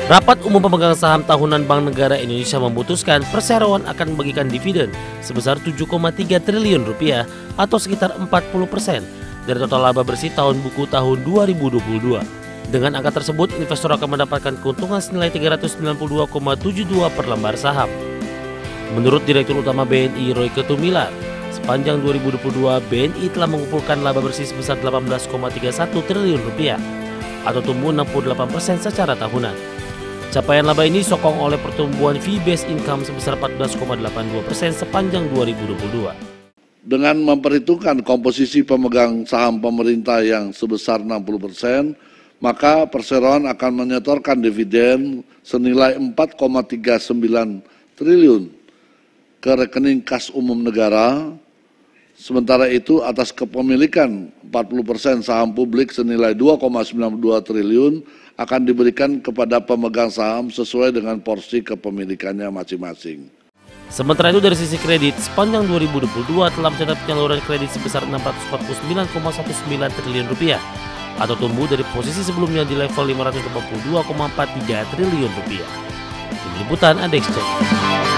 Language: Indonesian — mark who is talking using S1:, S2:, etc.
S1: Rapat Umum Pemegang Saham Tahunan Bank Negara Indonesia memutuskan perseroan akan membagikan dividen sebesar 7,3 triliun rupiah atau sekitar 40% dari total laba bersih tahun buku tahun 2022. Dengan angka tersebut, investor akan mendapatkan keuntungan senilai 392,72 per lembar saham. Menurut Direktur Utama BNI Roy Ketumilar, sepanjang 2022 BNI telah mengumpulkan laba bersih sebesar 18,31 triliun rupiah atau tumbuh 68% secara tahunan. Capaian laba ini disokong oleh pertumbuhan fee-based income sebesar 14,82% sepanjang 2022.
S2: Dengan memperhitungkan komposisi pemegang saham pemerintah yang sebesar 60%, maka perseroan akan menyetorkan dividen senilai 4,39 triliun ke rekening kas umum negara. Sementara itu atas kepemilikan 40% saham publik senilai 2,92 triliun akan diberikan kepada pemegang saham sesuai dengan porsi kepemilikannya masing-masing.
S1: Sementara itu dari sisi kredit, sepanjang 2022 telah mencatat penyaluran kredit sebesar 649,19 triliun rupiah atau tumbuh dari posisi sebelumnya di level 582,43 triliun rupiah. Tim Liputan ADEXCHECK.